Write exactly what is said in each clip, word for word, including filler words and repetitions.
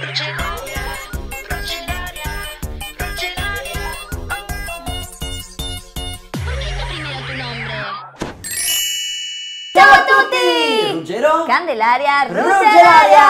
Ruggelaria, Ruggelaria, Ruggelaria. ¿Por qué está primero tu nombre? ¡Ciao a tutti! Ruggero. Candelaria, Ruggelaria. Ruggelaria.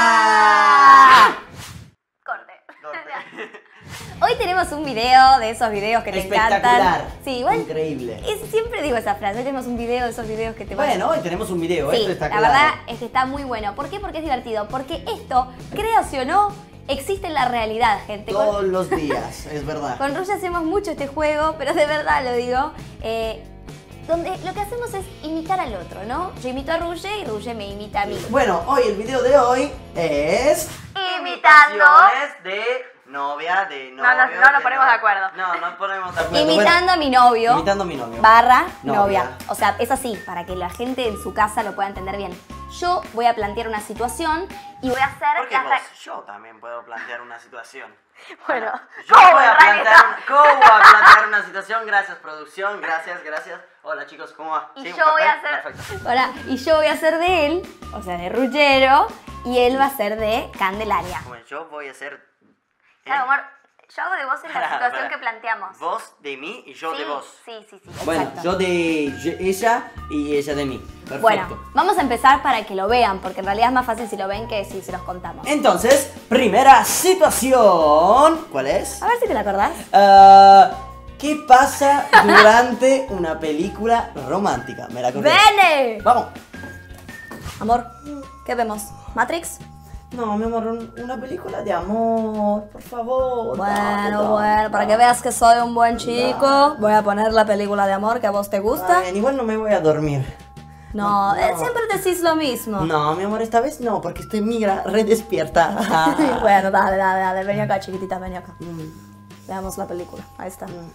Corte. Corte. Hoy tenemos un video de esos videos que te Espectacular. encantan. Sí, igual. Increíble. Es, siempre digo esa frase. Hoy tenemos un video de esos videos que te van. Bueno, hoy tenemos un video, Sí, esto está la claro. verdad es que está muy bueno. ¿Por qué? Porque es divertido. Porque esto, créase o no, existe en la realidad, gente. Con- Todos los días, es verdad. Con Ruge hacemos mucho este juego, pero de verdad lo digo. eh, donde lo que hacemos es imitar al otro, ¿no? Yo imito a Ruge y Ruge me imita a mí. Bueno, hoy el video de hoy es... Imitando. Imitaciones de novia, de novio. no, no nos ponemos de acuerdo. No, no nos ponemos de acuerdo. Imitando a mi novio. Imitando a mi novio. Barra Novia. novia. O sea, es así, para que la gente en su casa lo pueda entender bien. Yo voy a plantear una situación y voy a hacer Porque las vos, reacciones. yo también puedo plantear una situación. Bueno, yo ¿cómo, voy a en plantear, realidad? un- ¿cómo voy a plantear una situación? Gracias, producción. Gracias, gracias. Hola, chicos, ¿cómo va? Y ¿Sí? yo voy a ¿Papel? hacer. Perfecto. Hola, y yo voy a hacer de él, o sea, de Ruggero, y él va a ser de Candelaria. Bueno, yo voy a hacer... ¿eh? Claro, amor, yo hago de vos en la Pará, situación pará. que planteamos. Vos de mí y yo sí, de vos. Sí, sí, sí. Bueno, exacto. yo de ella y ella de mí. Perfecto. Bueno, vamos a empezar para que lo vean, porque en realidad es más fácil si lo ven que si se los contamos. Entonces, primera situación. ¿Cuál es? A ver si te la acordás. Ah, ¿Qué pasa durante una película romántica? Me la acordé. ¡Bene! Vamos. Amor, ¿qué vemos? ¿Matrix? No, mi amor, un- una película de amor, por favor. dale, Bueno, dale, bueno, para que dale. veas que soy un buen chico, voy a poner la película de amor que a vos te gusta. Ay, igual no me voy a dormir. No, no. eh, siempre decís lo mismo. No, mi amor, esta vez no, porque estoy migra, re despierta. Bueno, dale, dale, dale, ven acá, chiquitita, ven acá. Mm, Veamos la película, ahí está. mm.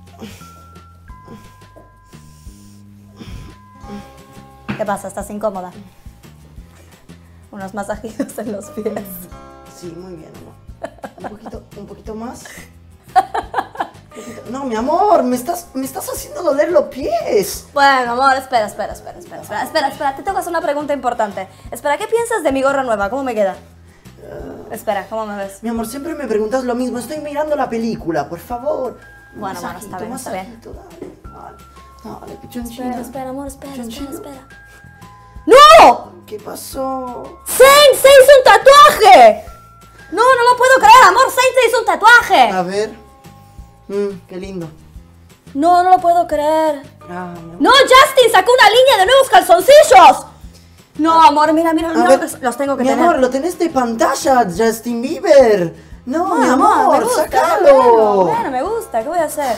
¿Qué pasa? ¿Estás incómoda? Unos masajitos en los pies. Sí, muy bien, amor. Un poquito, un poquito más. Un poquito- No, mi amor, me estás, me estás haciendo doler los pies. Bueno, amor, espera, espera, espera, espera, espera, espera, espera, te tengo que hacer una pregunta importante. Espera, ¿qué piensas de mi gorra nueva? ¿Cómo me queda? Espera, ¿cómo me ves? Mi amor, siempre me preguntas lo mismo. Estoy mirando la película, por favor. Bueno, bueno, Masajito, está bien, está bien. masajito, Dale, dale, dale, pichonchina. Espera, espera, amor, espera, espera, Chonchino. espera. ¡No! ¿Qué pasó? ¡Saint se hizo un tatuaje! No, no lo puedo creer, amor, Saint se hizo un tatuaje. A ver. Mm, qué lindo. No, no lo puedo creer. Ah, mi amor. ¡No, Justin sacó una línea de nuevos calzoncillos! No, amor, mira, mira, A mira, ver, los- los tengo que mi tener. amor, lo tenés de pantalla, Justin Bieber. No, No, mi amor, me gusta, sácalo. Bueno, bueno, me gusta, ¿qué voy a hacer?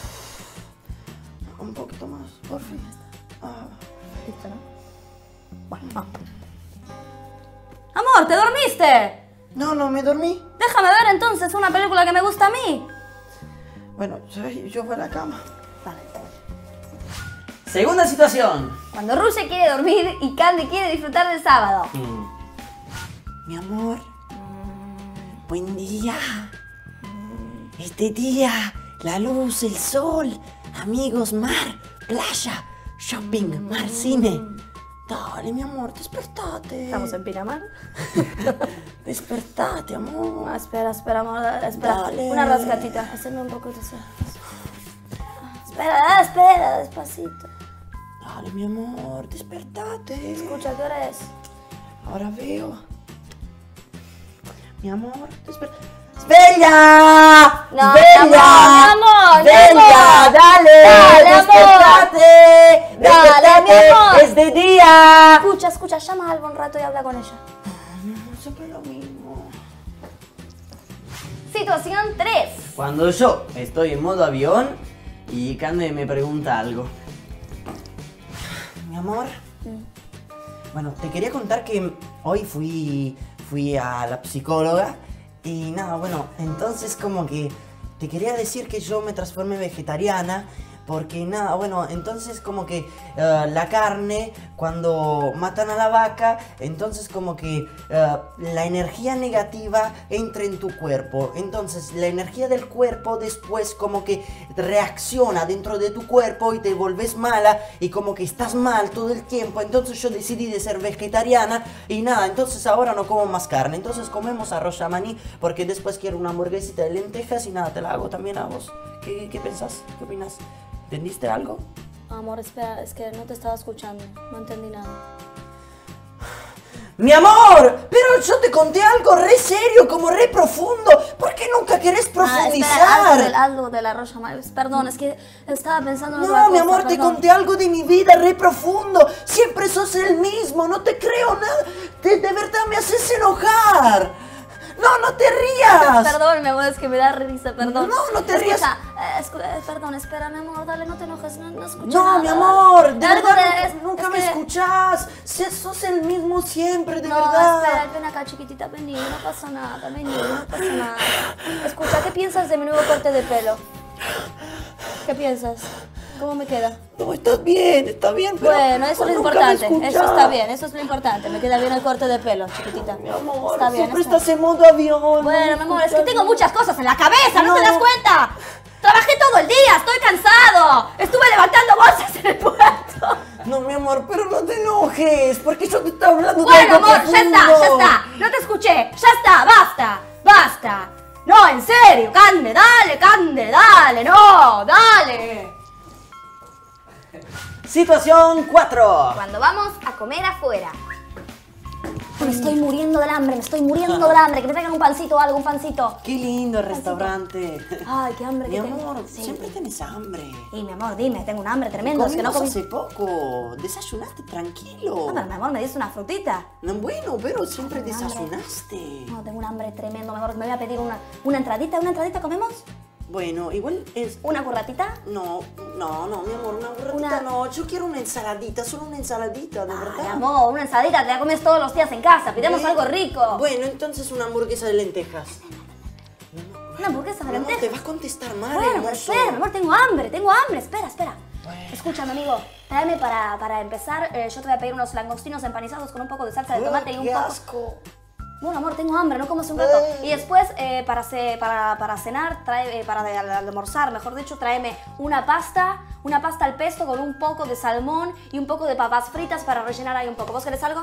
Un poquito más, por fin. Ah. Listo, ¿no? Bueno, vamos. Amor, ¿te dormiste? No, no, me dormí. Déjame ver entonces una película que me gusta a mí. Bueno, yo, yo voy a la cama. Vale. Segunda situación. Cuando Ruge quiere dormir y Candy quiere disfrutar del sábado. Mi amor. Buen día. Este día, la luz, el sol, amigos, mar, playa, shopping, mar, cine. Dale, mi amor, despertate. Estamos en Pinamar. Despertate, amor. Ah, espera, espera, amor, espera. Dale. Una rascatita. Haceme un poco de eso. Espera, espera, despacito. Dale, mi amor, despertate. Escucha, ¿qué hora es? Ahora veo. Mi amor, despertate. ¡Bella! No, ¡Bella! mi amor, mi amor, mi ¡Bella! amor. ¡Dale! Dale, amor. ¡Despertate! Dale, mi ¡Despertate! amor. ¡Es de día! Escucha, escucha, llama a Alba un rato y habla con ella. Mi amor, siempre lo mismo. Situación tres. Cuando yo estoy en modo avión y Cande me pregunta algo. Mi amor. Bueno, te quería contar que hoy fui, fui a la psicóloga y nada, bueno, entonces como que te quería decir que yo me transformé vegetariana Porque nada, bueno, entonces como que uh, la carne, cuando matan a la vaca, entonces como que uh, la energía negativa entra en tu cuerpo. Entonces la energía del cuerpo después como que reacciona dentro de tu cuerpo y te vuelves mala y como que estás mal todo el tiempo. Entonces yo decidí de ser vegetariana y nada, entonces ahora no como más carne. Entonces comemos arroz yamaní porque después quiero una hamburguesita de lentejas y nada, te la hago también a vos. ¿Qué, qué pensás? ¿Qué opinas? ¿Entendiste algo? Amor, espera, es que no te estaba escuchando. No entendí nada. ¡Mi amor! Pero yo te conté algo re serio, como re profundo. ¿Por qué nunca querés profundizar? Ah, espera, algo del, algo del arroz yamaní. Perdón, es que estaba pensando en otra No, cosa. mi amor, te perdón. conté algo de mi vida re profundo. Siempre sos el mismo, no te creo nada. Te- de verdad me haces enojar. No, no te rías. Perdón, mi amor, es que me da risa, perdón. No, no te rías. Escucha, eh, escu- eh, perdón, espera, mi amor, dale, no te enojes, no, no escucho No, nada. mi amor, de Algo verdad de- nunca, es- nunca es me que- escuchás. Se- Sos el mismo siempre, de No, verdad. espera, ven acá, chiquitita, vení, no pasa nada, vení, no pasa nada. Escucha, ¿qué piensas de mi nuevo corte de pelo? ¿Qué piensas? ¿Cómo me queda? No, estás bien, está bien, pero Bueno, eso es lo nunca me importante, eso escuchás. está bien, eso es lo importante. Me queda bien el corte de pelo, chiquitita. Mi amor, Está bien, siempre está estás en modo avión. Bueno, no mi amor, es que escuchas tengo muchas cosas en la cabeza, ¿no, No. te das cuenta? Trabajé todo el día, estoy cansado. Estuve levantando bolsas en el puerto. No, mi amor, pero no te enojes, porque yo te estaba hablando de Bueno, algo amor, ya está, ya profundo. está. No te escuché, ya está, basta, basta. No, en serio, Cande, dale, Cande, dale, no, dale. Situación cuatro. Cuando vamos a comer afuera. Me estoy muriendo del hambre, me estoy muriendo del hambre. Que me traigan un pancito o algo, un pancito. Qué lindo el restaurante. Ay, qué hambre Mi que amor, tengo. Sí. siempre tenés hambre. Y mi amor, dime, tengo un hambre tremendo. Es que no Comimos comí. hace poco. Desayunaste tranquilo. No, pero mi amor, me diste una frutita. No, bueno, pero siempre Tengo hambre. desayunaste. No, tengo un hambre tremendo, mi amor. Me voy a pedir una, una entradita, una entradita, ¿comemos? Bueno, igual es... ¿Una curratita? No, no, no, mi amor, una burratita Una- no. Yo quiero una ensaladita, solo una ensaladita, de Ay, verdad. amor, una ensaladita te la comes todos los días en casa. Pidamos Bueno, algo rico. Bueno, entonces una hamburguesa de lentejas. Una hamburguesa de Mi amor, te lentejas. vas a contestar mal, Bueno, pero hermoso. espera, mi amor, tengo hambre, tengo hambre. Espera, espera. Bueno. Escúchame, amigo. Tráeme para, para empezar. eh, yo te voy a pedir unos langostinos empanizados con un poco de salsa de Ay, tomate y un qué poco. asco. Bueno, amor, tengo hambre, no como hace un rato. Ay. Y después, eh, para, ce- para, para cenar, trae, eh, para de- al- almorzar, mejor dicho, tráeme una pasta, una pasta al pesto con un poco de salmón y un poco de papas fritas para rellenar ahí un poco. ¿Vos querés algo?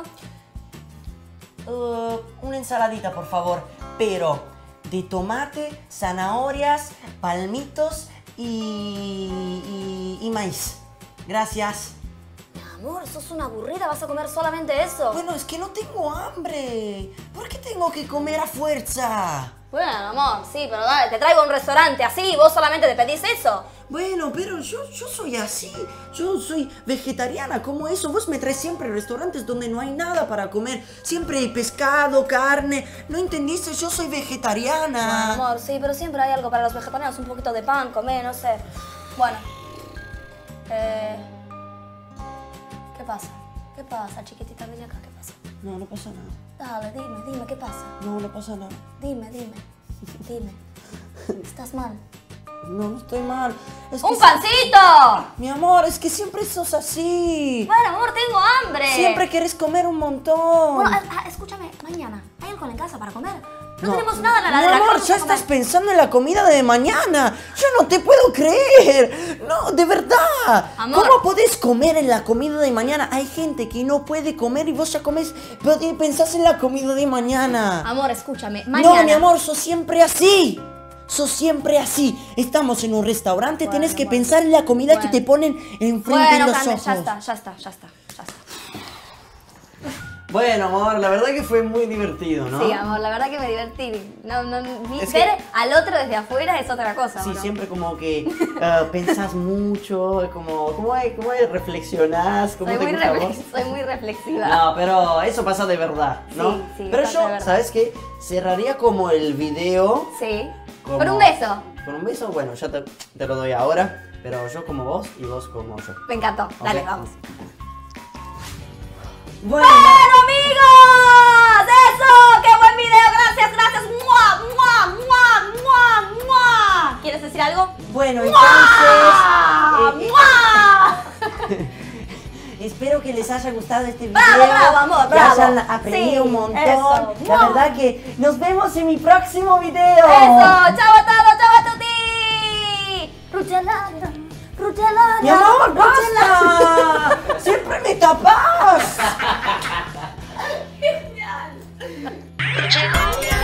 Uh, una ensaladita, por favor, pero de tomate, zanahorias, palmitos y, y, y maíz. Gracias. Amor, sos una aburrida, vas a comer solamente eso. Bueno, es que no tengo hambre. ¿Por qué tengo que comer a fuerza? Bueno, amor, sí, pero dale, te traigo a un restaurante así y vos solamente te pedís eso. Bueno, pero yo, yo soy así. Yo soy vegetariana, como eso. Vos me traes siempre a restaurantes donde no hay nada para comer. Siempre hay pescado, carne. ¿No entendiste? Yo soy vegetariana. Bueno, amor, sí, pero siempre hay algo para los vegetarianos, un poquito de pan, comer, no sé. Bueno. Eh... ¿Qué pasa? ¿Qué pasa, chiquitita? Ven acá, ¿qué pasa? No, no pasa nada. Dale, dime, dime, ¿qué pasa? No, no pasa nada. Dime, dime, dime. ¿Estás mal? No, no estoy mal. Es que ¡Un si- pancito! Mi amor, es que siempre sos así. Bueno, amor, tengo hambre. Siempre querés comer un montón. Bueno, ah, ah, escúchame, mañana, ¿hay algo en casa para comer? No, tenemos nada en la Mi heladera. ¿qué amor, vamos ya a comer? estás pensando en la comida de mañana. Yo no te puedo creer. No, de verdad. Amor. ¿Cómo podés comer en la comida de mañana? Hay gente que no puede comer y vos ya comés, pero te pensás en la comida de mañana. Amor, escúchame, mañana. No, mi amor, sos siempre así. Sos siempre así. Estamos en un restaurante, Bueno, tenés que bueno. pensar en la comida Bueno. que te ponen enfrente Bueno, en los Carmen, ojos. ya está, ya está, ya está, ya está. Bueno, amor, la verdad que fue muy divertido, ¿no? Sí, amor, la verdad que me divertí. No, no, vi- Es ver que- al otro desde afuera es otra cosa, Sí, ¿o no? siempre como que eh, pensás mucho, como, ¿cómo es? ¿Cómo es? Reflexionás, ¿cómo Soy te muy, gusta a refle- vos? soy muy reflexiva. No, pero eso pasa de verdad, ¿no? Sí, sí, pero pasa yo, de verdad. ¿sabes qué? Cerraría como el video. Sí. como- Con un beso. Con un beso, bueno, ya te, te lo doy ahora, pero yo como vos y vos como yo. Me encantó. Dale, Ok. vamos. Bueno, ¡Bueno, amigos! ¡Eso! ¡Qué buen video! Gracias, gracias. ¡Mua, mua, mua, mua, mua! ¿Quieres decir algo? bueno, entonces... ¡Mua! eh, espero que les haya gustado este video. Bravo, bravo, amor, que bravo. hayan aprendido Sí, un montón. eso. La Wow. verdad que nos vemos en mi próximo video. Eso, ciao a todos, ciao a tutti. Rugelata, rugelata. Mi amor, basta. Siempre me tapas. Ruggelaria,